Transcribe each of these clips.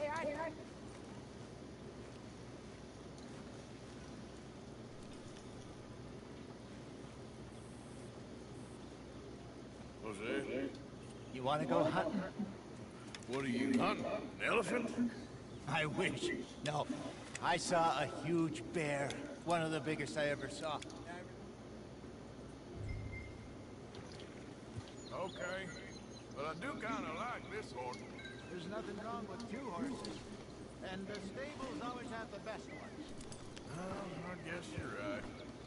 Jose? You want to go hunting? What are you hunting? An elephant? I wish. No. I saw a huge bear. One of the biggest I ever saw. Okay. But I do kind of like this horse. There's nothing wrong with two horses. And the stables always have the best ones. I guess you're right.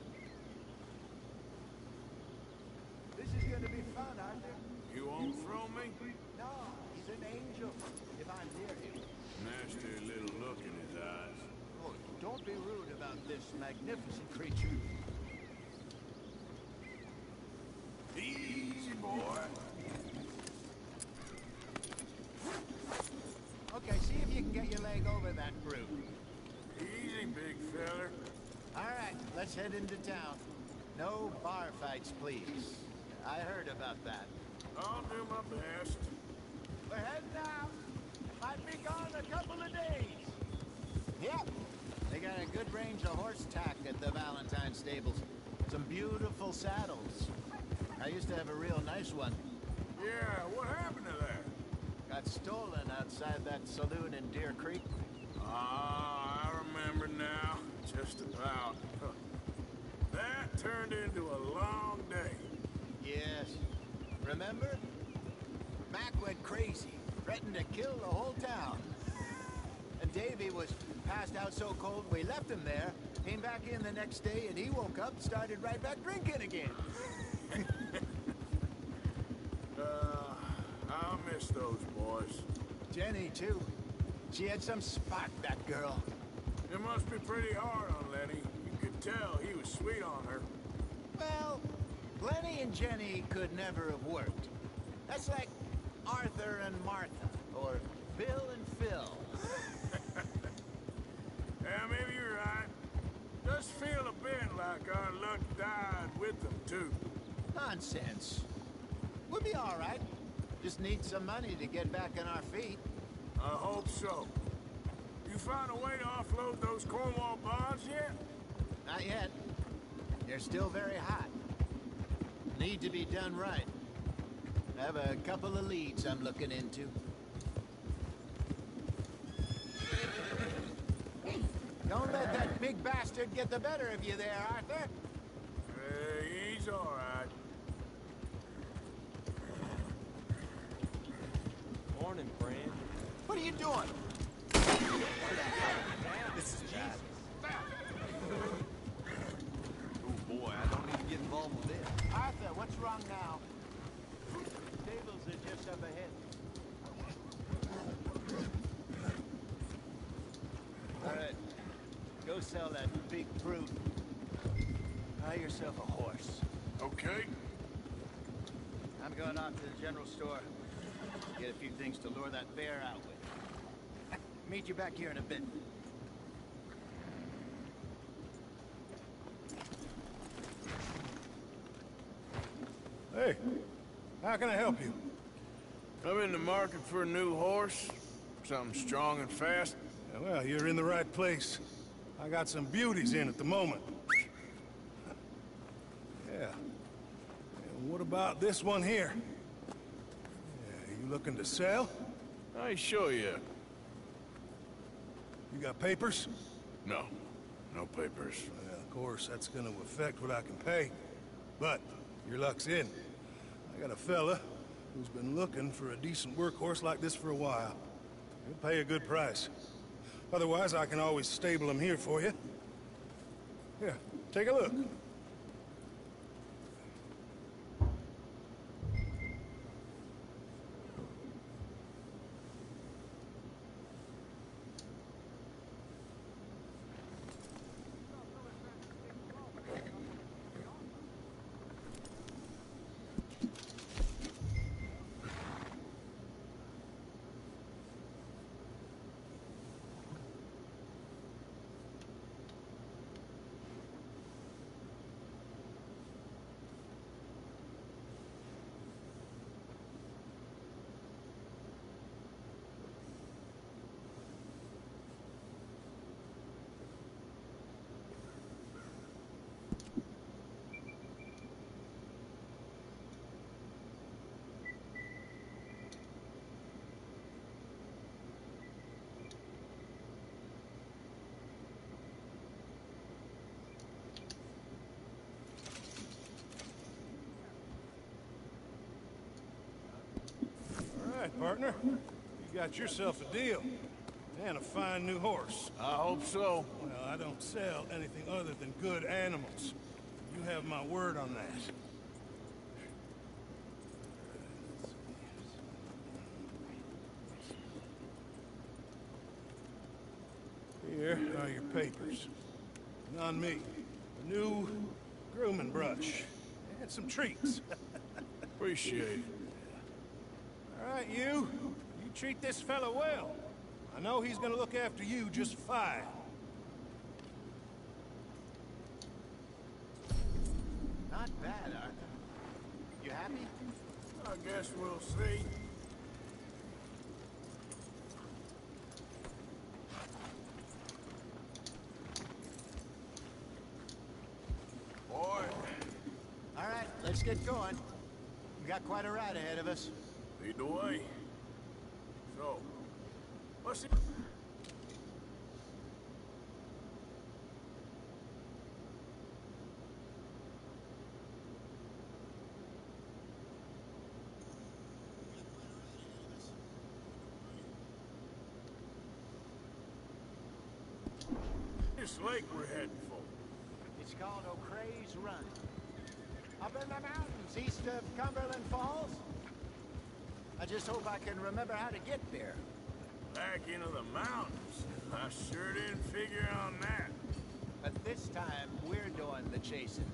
This is going to be fun, Arthur. You won't throw me? No, he's an angel. If I'm near him. Nasty little look in his eyes. Oh, don't be rude about this magnificent creature. Easy, boy. Okay, see if you can get your leg over that brute. Easy, big feller. All right, let's head into town. No bar fights, please. I heard about that. I'll do my best. We're heading out. Might be gone a couple of days. Yep. They got a good range of horse tack at the Valentine stables. Some beautiful saddles. I used to have a real nice one. Yeah, what happened to that? Got stolen outside that saloon in Deer Creek. Ah, I remember now. Just about. That turned into a long day. Yes. Remember? Mac went crazy, threatened to kill the whole town. And Davy was passed out so cold we left him there, came back in the next day, and he woke up, started right back drinking again. I'll miss those boys. Jenny, too. She had some spark, that girl. It must be pretty hard on Lenny. You could tell he was sweet on her. Well, Lenny and Jenny could never have worked. That's like Arthur and Martha, or Bill and Phil. Yeah, maybe you're right. Does feel a bit like our luck died with them, too. Nonsense. We'll be all right. Just need some money to get back on our feet. I hope so. You found a way to offload those Cornwall bonds yet? Not yet. They're still very hot. Need to be done right. I have a couple of leads I'm looking into. Don't let that big bastard get the better of you there, Arthur. He's all right. Morning, friend. What are you doing? This is Jesus. Oh boy, I don't need to get involved with this. Arthur, what's wrong now? Stables are just up ahead. All right. Go sell that big brute. Buy yourself a horse. Okay. I'm going off to the general store. Get a few things to lure that bear out with. Meet you back here in a bit. Hey, how can I help you? I'm in the market for a new horse. Something strong and fast. Yeah, well, you're in the right place. I got some beauties in at the moment. Yeah. And what about this one here? Yeah, you looking to sell? I show you. You got papers? No. No papers. Well, of course, that's gonna affect what I can pay. But your luck's in. I got a fella who's been looking for a decent workhorse like this for a while. He'll pay a good price. Otherwise, I can always stable him here for you. Here, take a look. right, partner. You got yourself a deal. And a fine new horse. I hope so. Well, I don't sell anything other than good animals. You have my word on that. Here are your papers. And on me, a new grooming brush. And some treats. Appreciate it. All right, you treat this fella well. I know he's gonna look after you just fine. Not bad, Arthur. You happy? I guess we'll see. Boy, All right, let's get going. We got quite a ride ahead of us. lead the way. So, what's it? This lake we're heading for. It's called O'Creagh's Run. Up in the mountains east of Cumberland Falls. I just hope I can remember how to get there. Back into the mountains. I sure didn't figure on that. But this time, we're doing the chasing.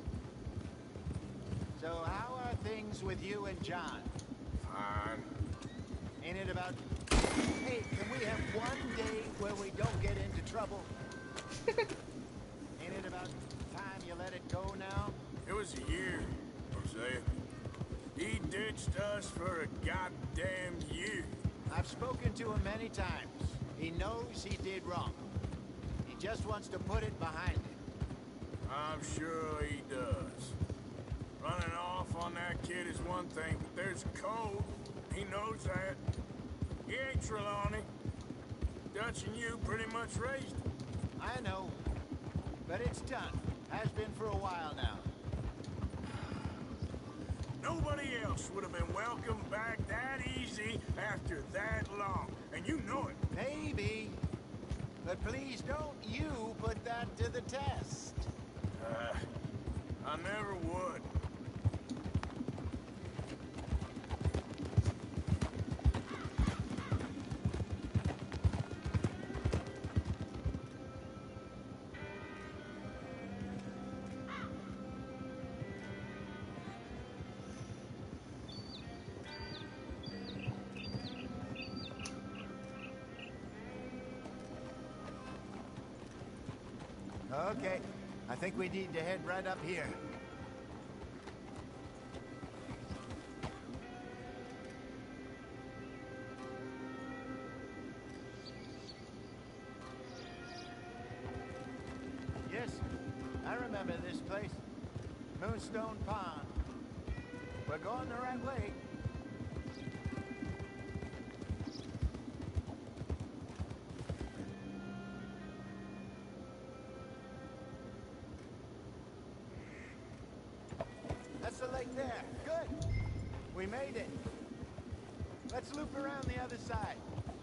So how are things with you and John? Fine. Ain't it about... Hey, can we have one day where we don't get into trouble? Ain't it about time you let it go now? It was a year, Hosea. He ditched us for a goddamn year. I've spoken to him many times. He knows he did wrong. He just wants to put it behind him. I'm sure he does. Running off on that kid is one thing, but there's a code. He knows that. He ain't Trelawney. Dutch and you pretty much raised him. I know. But it's done. Has been for a while now. Nobody else would have been welcomed back that easy after that long. And you know it. Maybe. But please don't you put that to the test. I never would. Okay. I think we need to head right up here. Yes, I remember this place. Moonstone Pond. We're going the right way. That's the lake there. Good. We made it. Let's loop around the other side.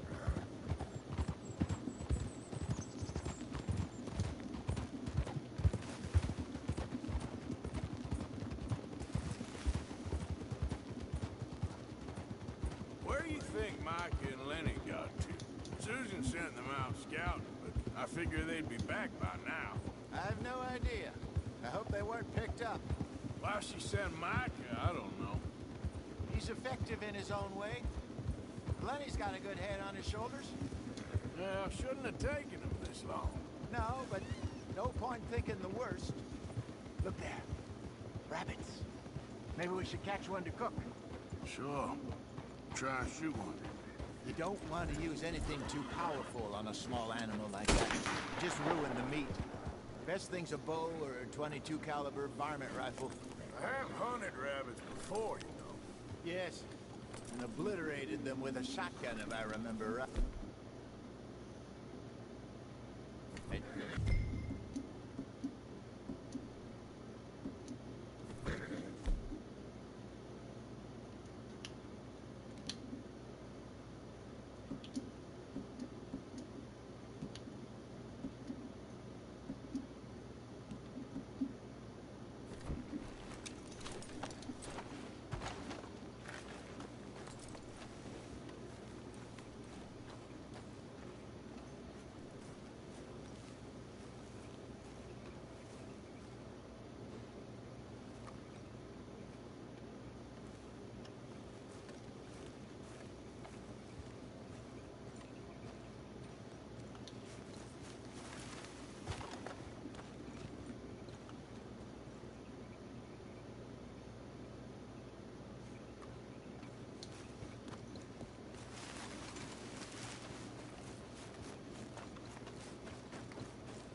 Where do you think Mike and Lenny got to? Susan sent them out scouting, but I figure they'd be back by now. I have no idea. I hope they weren't picked up. Why she sent Mike, I don't know. He's effective in his own way. Lenny's got a good head on his shoulders. Yeah, shouldn't have taken him this long. No, but no point thinking the worst. Look there. Rabbits. Maybe we should catch one to cook. Sure. Try and shoot one. You don't want to use anything too powerful on a small animal like that. Just ruin the meat. Best thing's a bow or a 22 caliber varmint rifle. I have hunted rabbits before, you know. Yes, and obliterated them with a shotgun, if I remember right.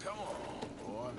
Come on, boy.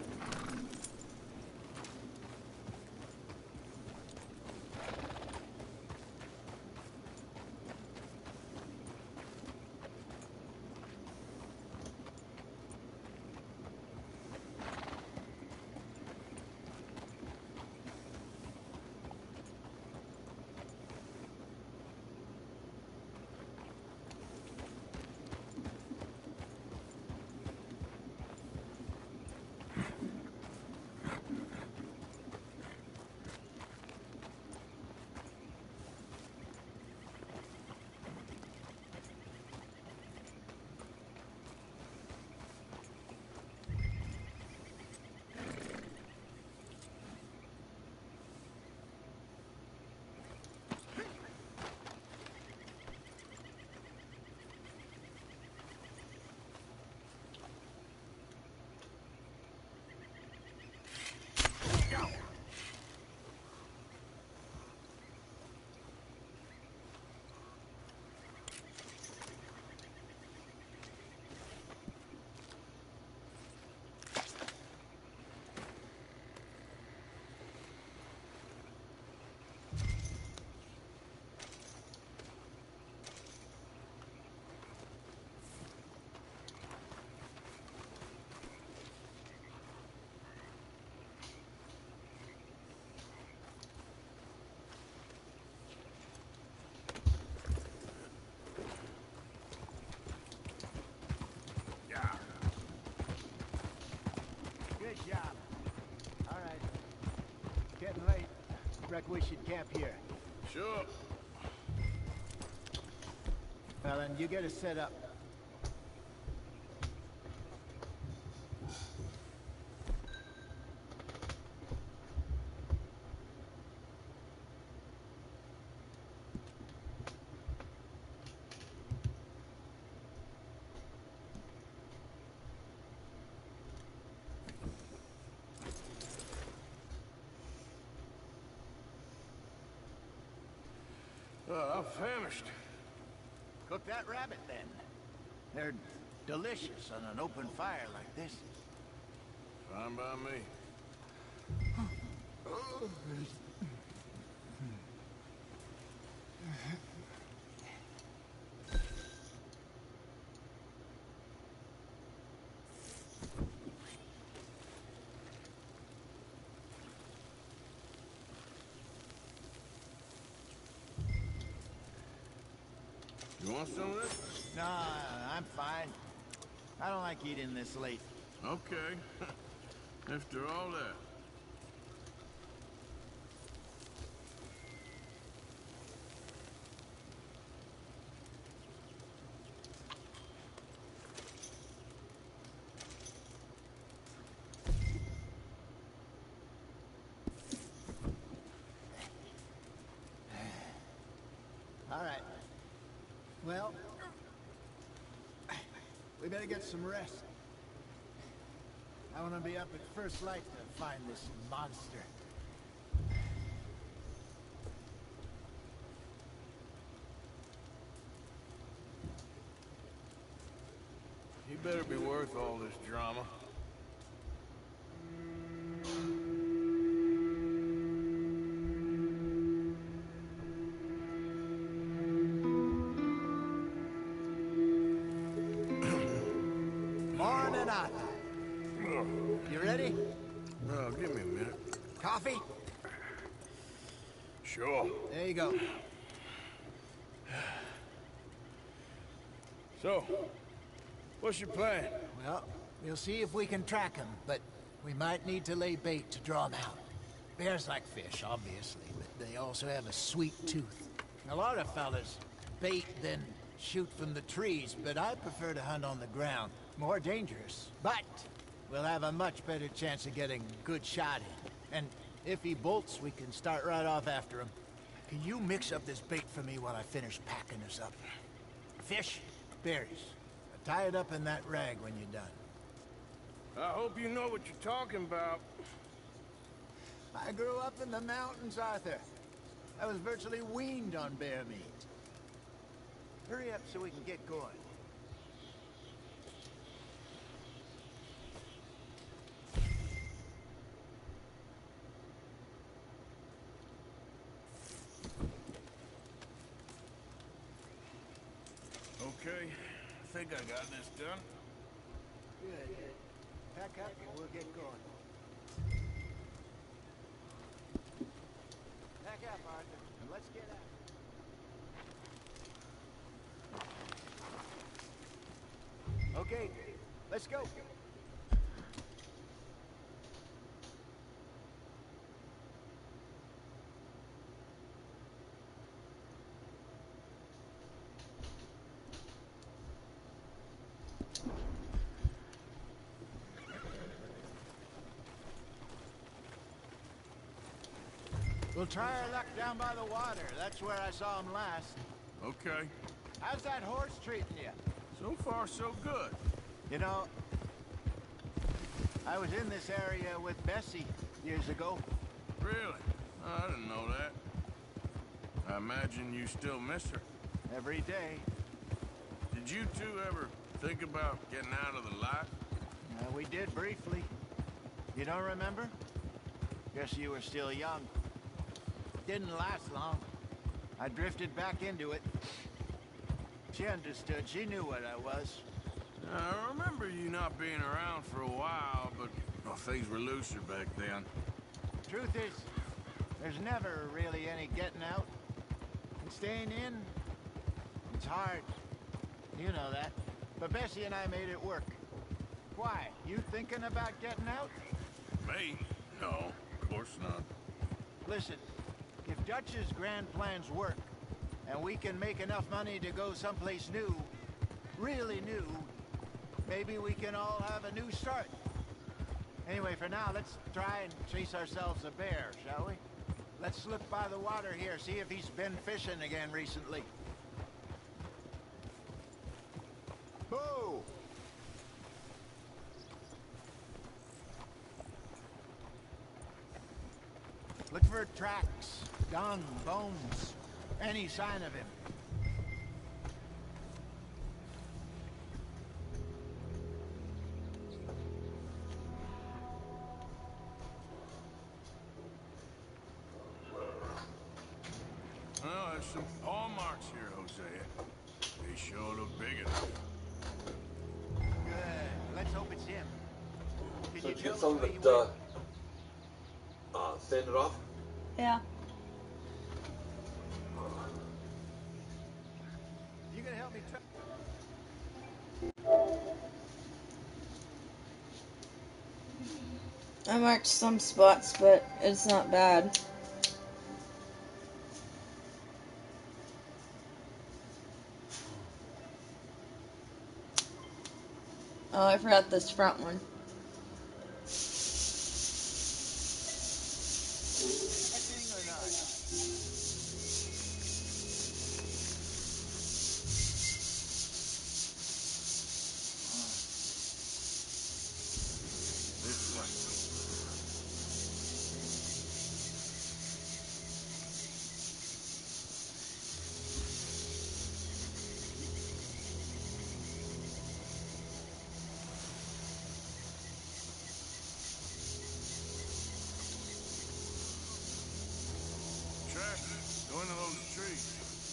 Good job. All right. Getting late. Reckon we should camp here. Sure. Well, then you get us set up. Well, I'm famished. Cook that rabbit, then. They're delicious on an open fire like this. Fine by me. You want some of this? No, I'm fine. I don't like eating this late. Okay. After all that. All right. Well, we better get some rest. I want to be up at first light to find this monster. You better be worth all this drama. Morning, Arthur. You ready? Well, give me a minute. Coffee? Sure. There you go. So, what's your plan? Well, we'll see if we can track him, but we might need to lay bait to draw him out. Bears like fish, obviously, but they also have a sweet tooth. A lot of fellas bait, then shoot from the trees, but I prefer to hunt on the ground. More dangerous, but we'll have a much better chance of getting a good shot in. And if he bolts, we can start right off after him. Can you mix up this bait for me while I finish packing this up? Fish, berries. Tie it up in that rag when you're done. I hope you know what you're talking about. I grew up in the mountains, Arthur. I was virtually weaned on bear meat. Hurry up so we can get going. think I got this done. Good. Pack up and we'll get going. Pack up, Arthur, and let's get out. Okay, let's go. We'll try our luck down by the water. That's where I saw him last. Okay. How's that horse treating you? So far, so good. You know, I was in this area with Bessie years ago. Really? I didn't know that. I imagine you still miss her. Every day. Did you two ever think about getting out of the lot? We did briefly. You don't remember? Guess you were still young. Didn't last long. I drifted back into it. She understood. She knew what I was. I remember you not being around for a while, but well, things were looser back then. Truth is, there's never really any getting out. And staying in, it's hard. You know that. But Bessie and I made it work. Why? You thinking about getting out? Me? No, of course not. Listen, if Dutch's grand plans work, and we can make enough money to go someplace new, really new, maybe we can all have a new start. Anyway, for now, let's try and chase ourselves a bear, shall we? Let's slip by the water here, see if he's been fishing again recently. Boo! Look for tracks, dung, bones, any sign of him. Well, there's some paw marks here, Hosea. They sure look big enough. Good. Let's hope it's him. Can So you did you tell get us some where you that went? sanded off? Yeah. You gonna help me? I marked some spots, but it's not bad. Oh, I forgot this front one. Acting or not? This way. Tracks. Go into those trees.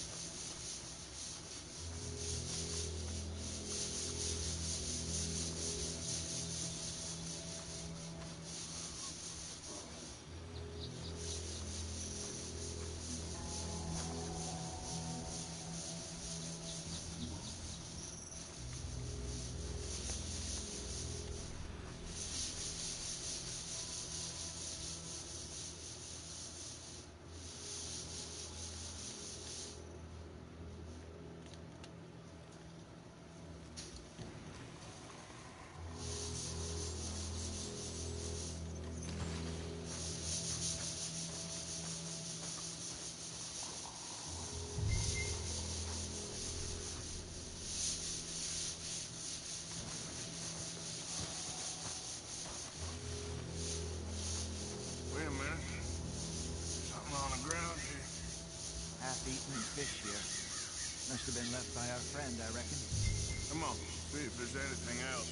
Wait a minute. Something on the ground here. Half-eaten fish here. Must have been left by our friend, I reckon. Come on, see if there's anything else.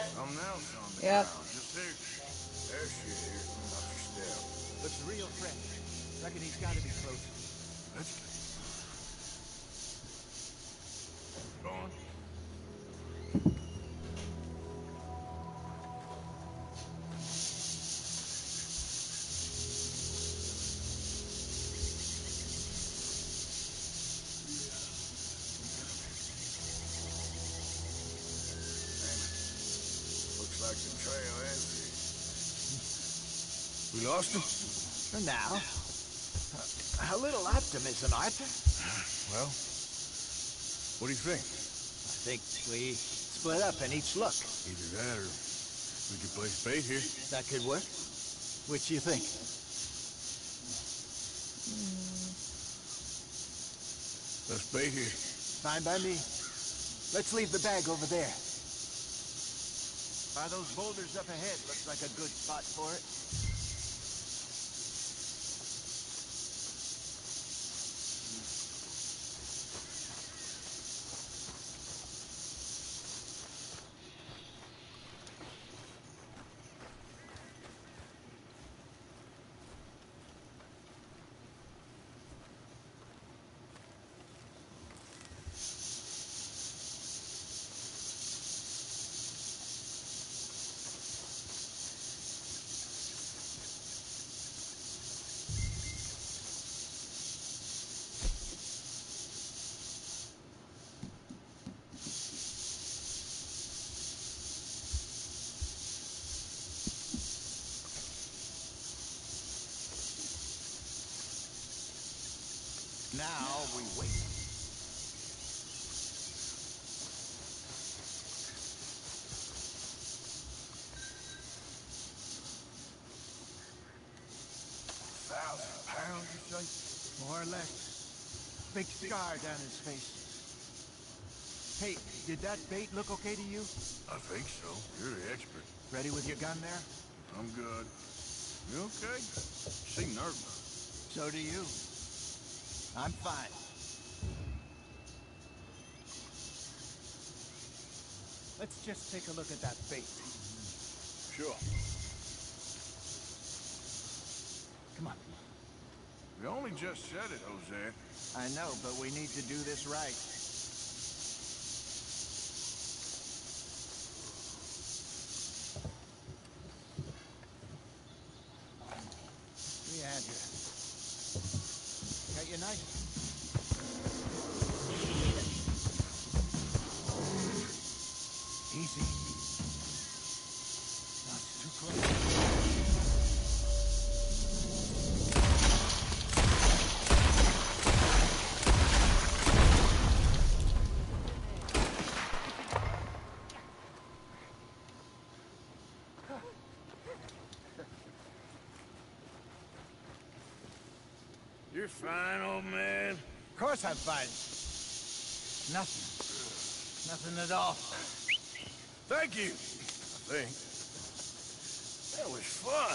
Something else on the Yep. ground. Just there. There's shit here. Watch your step. Looks real fresh. Reckon he's gotta be close. Let's go on. Looks like the trail ends here. We lost him? For now. A little optimism, Arthur. Well, what do you think? I think we split up and each look. Either that or we could place bait here. That could work. Which do you think? Let's bait here. Fine by me. Let's leave the bag over there. By those boulders up ahead, looks like a good spot for it. Now we wait. £1,000, you say? More or less. Big scar down his face. Hey, did that bait look okay to you? I think so. You're the expert. Ready with your gun there? I'm good. You okay? You seem nervous. So do you. I'm fine. Let's just take a look at that bait. Sure. Come on. You only just said it, Jose. I know, but we need to do this right. Give me a hand here. Got your knife? Easy. Not too close. You're fine, old man. Of course I'm fine. Nothing. Nothing at all. Thank you. I think. That was fun.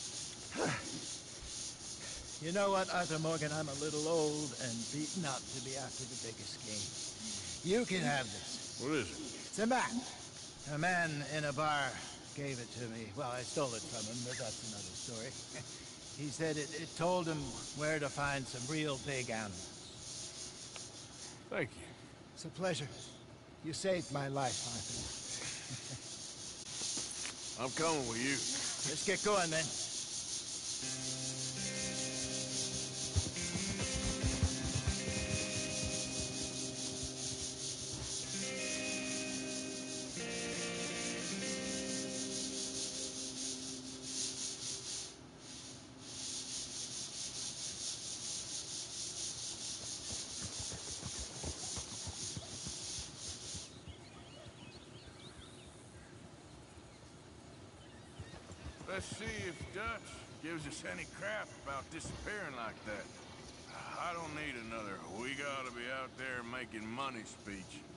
You know what, Arthur Morgan? I'm a little old and beaten up to be after the biggest game. You can have this. What is it? It's a map. A man in a bar gave it to me. Well, I stole it from him, but that's another story. He said it told him where to find some real big animals. Thank you. It's a pleasure. You saved my life, Arthur. I'm coming with you. Let's get going, then. Let's see if Dutch gives us any crap about disappearing like that. I don't need another "we gotta be out there making money" speech.